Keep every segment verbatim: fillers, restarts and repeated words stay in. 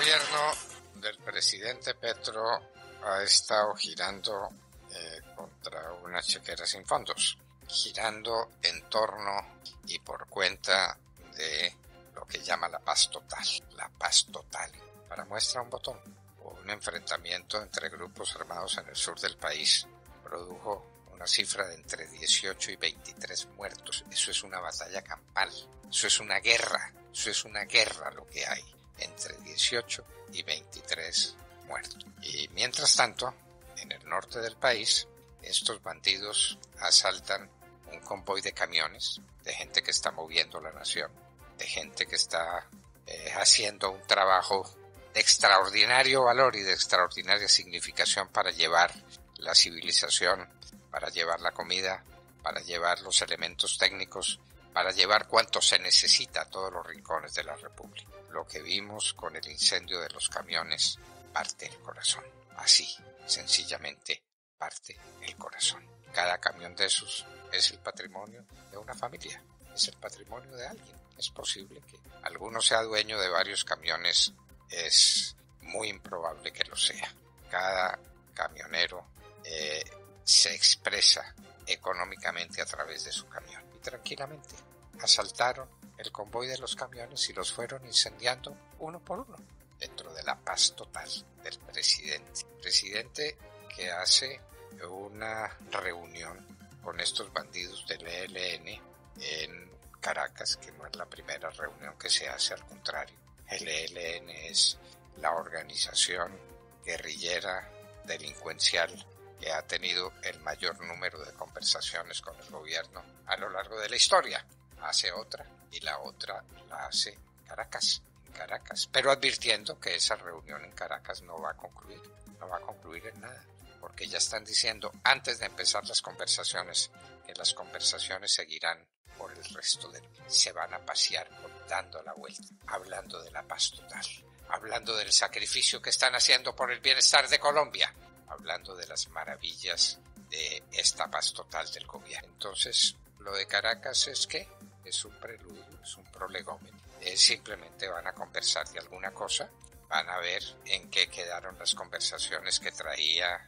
gobierno del presidente Petro ha estado girando eh, contra una chequera sin fondos, girando en torno y por cuenta de lo que llama la paz total, la paz total. Para muestra un botón, un enfrentamiento entre grupos armados en el sur del país produjo una cifra de entre dieciocho y veintitrés muertos. Eso es una batalla campal, eso es una guerra, eso es una guerra lo que hay, entre dieciocho y veintitrés muertos. Y mientras tanto, en el norte del país, estos bandidos asaltan un convoy de camiones, de gente que está moviendo la nación, de gente que está eh, haciendo un trabajo de extraordinario valor y de extraordinaria significación para llevar la civilización, para llevar la comida, para llevar los elementos técnicos, para llevar cuanto se necesita a todos los rincones de la República. Lo que vimos con el incendio de los camiones parte el corazón. Así, sencillamente, parte el corazón. Cada camión de esos es el patrimonio de una familia, es el patrimonio de alguien. Es posible que alguno sea dueño de varios camiones, es muy improbable que lo sea. Cada camionero eh, se expresa económicamente a través de su camión. Y tranquilamente asaltaron el convoy de los camiones y los fueron incendiando uno por uno, dentro de la paz total del presidente. Presidente que hace una reunión con estos bandidos del E L N en Caracas, que no es la primera reunión que se hace, al contrario. El E L N es la organización guerrillera delincuencial que ha tenido el mayor número de conversaciones con el gobierno a lo largo de la historia. Hace otra y la otra la hace Caracas, en Caracas, pero advirtiendo que esa reunión en Caracas no va a concluir, no va a concluir en nada, porque ya están diciendo antes de empezar las conversaciones que las conversaciones seguirán por el resto del día. Se van a pasear dando la vuelta, hablando de la paz total, hablando del sacrificio que están haciendo por el bienestar de Colombia, hablando de las maravillas de esta paz total del gobierno. Entonces, lo de Caracas es que es un preludio, es un prolegómeno. Eh, simplemente van a conversar de alguna cosa, van a ver en qué quedaron las conversaciones que traía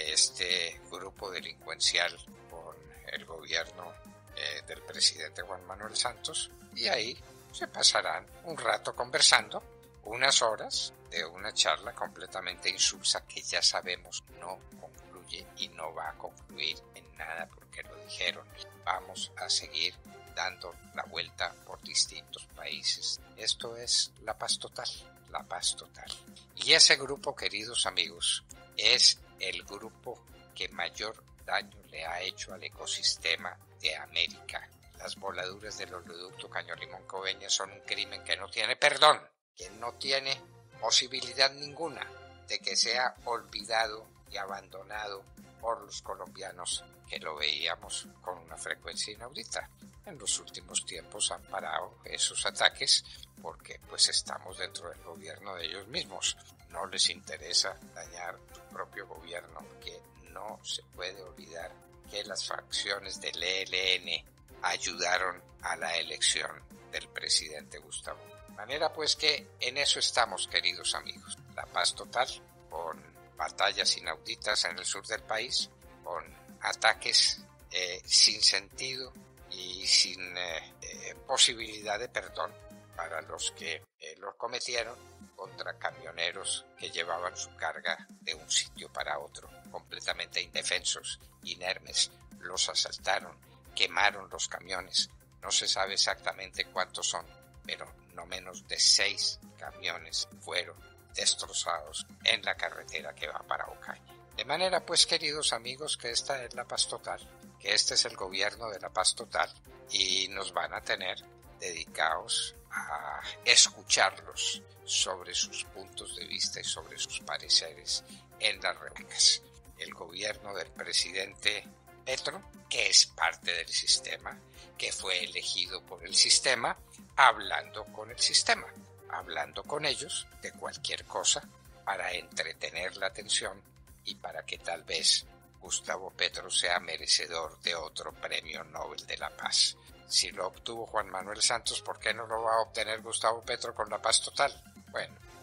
este grupo delincuencial con el gobierno eh, del presidente Juan Manuel Santos, y ahí se pasarán un rato conversando, unas horas de una charla completamente insulsa que ya sabemos no concluye y no va a concluir en nada porque lo dijeron. Vamos a seguir dando la vuelta por distintos países. Esto es la paz total, la paz total. Y ese grupo, queridos amigos, es el grupo que mayor daño le ha hecho al ecosistema de América. Las voladuras del oleoducto Caño Limón Coveñas son un crimen que no tiene perdón, que no tiene posibilidad ninguna de que sea olvidado y abandonado por los colombianos, que lo veíamos con una frecuencia inaudita. En los últimos tiempos han parado esos ataques porque pues estamos dentro del gobierno de ellos mismos. No les interesa dañar su propio gobierno, que no se puede olvidar que las facciones del E L N ayudaron a la elección del presidente Gustavo. De manera pues que en eso estamos, queridos amigos. La paz total, con batallas inauditas en el sur del país, con ataques eh, sin sentido y sin eh, eh, posibilidad de perdón para los que eh, los cometieron, contra camioneros que llevaban su carga de un sitio para otro, completamente indefensos, inermes. Los asaltaron, quemaron los camiones. No se sabe exactamente cuántos son, pero no menos de seis camiones fueron destrozados en la carretera que va para Ocaña. De manera pues, queridos amigos, que esta es la paz total, que este es el gobierno de la paz total, y nos van a tener dedicados a escucharlos sobre sus puntos de vista y sobre sus pareceres en las reuniones. El gobierno del presidente Petro, que es parte del sistema, que fue elegido por el sistema, hablando con el sistema, hablando con ellos de cualquier cosa para entretener la atención y para que tal vez Gustavo Petro sea merecedor de otro premio Nobel de la Paz. Si lo obtuvo Juan Manuel Santos, ¿por qué no lo va a obtener Gustavo Petro con la paz total? Bueno,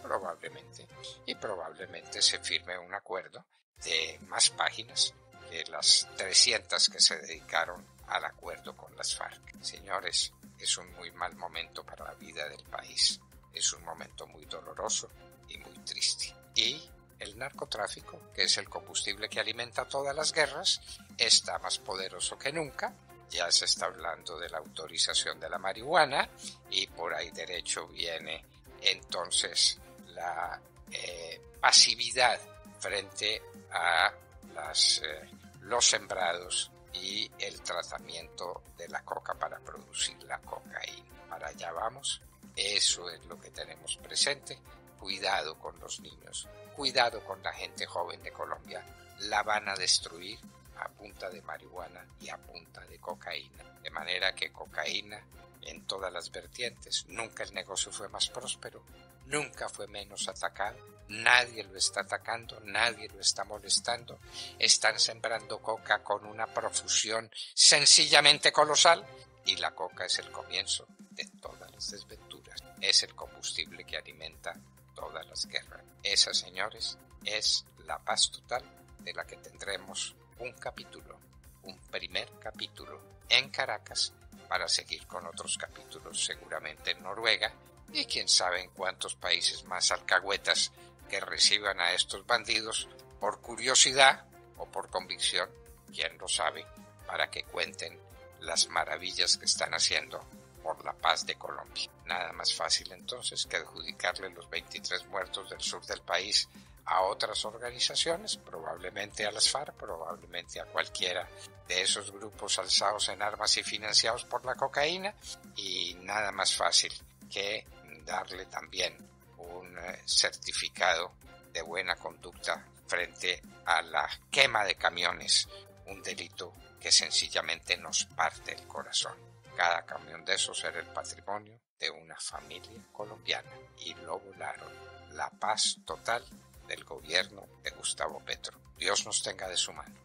probablemente, y probablemente se firme un acuerdo de más páginas que las trescientas que se dedicaron al acuerdo con las FARC. Señores, es un muy mal momento para la vida del país, es un momento muy doloroso y muy triste. Y el narcotráfico, que es el combustible que alimenta todas las guerras, está más poderoso que nunca. Ya se está hablando de la autorización de la marihuana y por ahí derecho viene entonces la eh, pasividad frente a las, eh, los sembrados y el tratamiento de la coca para producir la cocaína. Para allá vamos, eso es lo que tenemos presente. Cuidado con los niños, cuidado con la gente joven de Colombia, la van a destruir a punta de marihuana y a punta de cocaína. De manera que cocaína en todas las vertientes. Nunca el negocio fue más próspero, nunca fue menos atacado, nadie lo está atacando, nadie lo está molestando. Están sembrando coca con una profusión sencillamente colosal y la coca es el comienzo de todas las desventuras. Es el combustible que alimenta todas las guerras. Esa, señores, es la paz total de la que tendremos un capítulo, un primer capítulo en Caracas, para seguir con otros capítulos seguramente en Noruega y quién sabe en cuántos países más alcahuetas que reciban a estos bandidos por curiosidad o por convicción, quién lo sabe, para que cuenten las maravillas que están haciendo por la paz de Colombia. Nada más fácil entonces que adjudicarle los veintitrés muertos del sur del país a otras organizaciones, probablemente a las FARC, probablemente a cualquiera de esos grupos alzados en armas y financiados por la cocaína, y nada más fácil que darle también un certificado de buena conducta frente a la quema de camiones, un delito que sencillamente nos parte el corazón. Cada camión de esos era el patrimonio de una familia colombiana y lo volaron. La paz total del gobierno de Gustavo Petro. Dios nos tenga de su mano.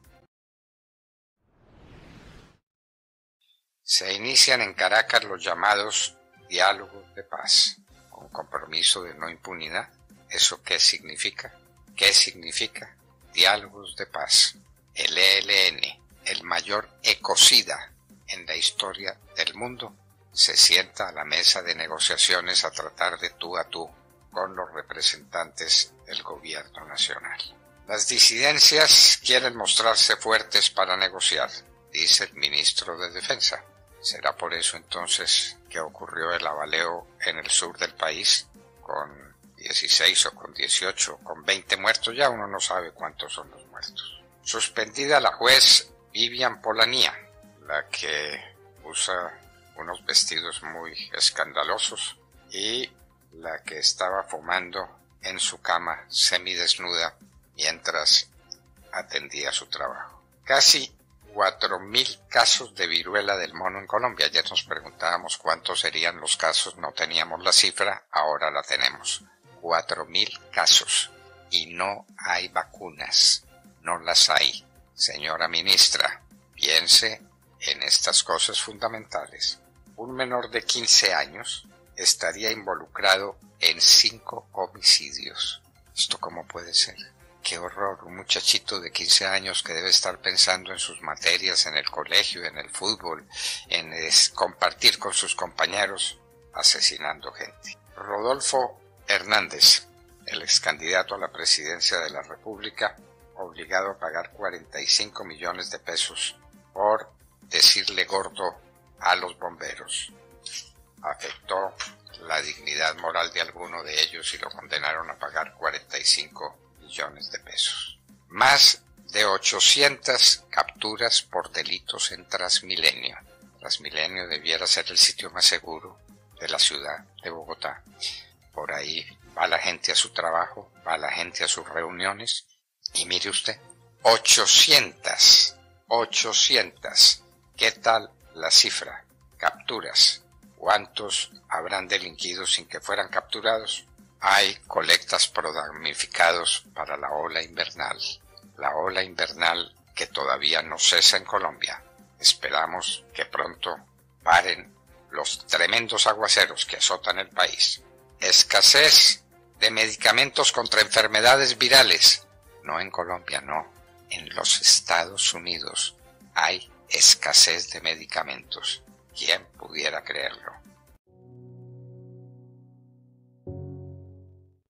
Se inician en Caracas los llamados diálogos de paz, con compromiso de no impunidad. ¿Eso qué significa? ¿Qué significa? Diálogos de paz. El E L N, el mayor ecocida en la historia del mundo, se sienta a la mesa de negociaciones a tratar de tú a tú con los representantes del gobierno nacional. Las disidencias quieren mostrarse fuertes para negociar, dice el ministro de Defensa. ¿Será por eso entonces que ocurrió el abaleo en el sur del país con dieciséis o con dieciocho o con veinte muertos? Ya uno no sabe cuántos son los muertos. Suspendida la juez Vivian Polanía, la que usa unos vestidos muy escandalosos y la que estaba fumando en su cama semidesnuda mientras atendía su trabajo. Casi cuatro mil casos de viruela del mono en Colombia. Ayer nos preguntábamos cuántos serían los casos, no teníamos la cifra, ahora la tenemos. Cuatro mil casos y no hay vacunas, no las hay. Señora ministra, piense en estas cosas fundamentales. Un menor de quince años estaría involucrado en cinco homicidios. ¿Esto cómo puede ser? ¡Qué horror! Un muchachito de quince años que debe estar pensando en sus materias, en el colegio, en el fútbol, en es, compartir con sus compañeros, asesinando gente. Rodolfo Hernández, el ex candidato a la presidencia de la República, obligado a pagar cuarenta y cinco millones de pesos por decirle gordo a los bomberos. Afectó la dignidad moral de alguno de ellos y lo condenaron a pagar cuarenta y cinco millones de pesos. Más de ochocientas capturas por delitos en Transmilenio. Transmilenio debiera ser el sitio más seguro de la ciudad de Bogotá. Por ahí va la gente a su trabajo, va la gente a sus reuniones y mire usted, ochocientas, ochocientas. ¿Qué tal la cifra? Capturas. ¿Cuántos habrán delinquido sin que fueran capturados? Hay colectas pro damnificados para la ola invernal. La ola invernal que todavía no cesa en Colombia. Esperamos que pronto paren los tremendos aguaceros que azotan el país. Escasez de medicamentos contra enfermedades virales. No en Colombia, no. En los Estados Unidos hay escasez de medicamentos. ¿Quién pudiera creerlo?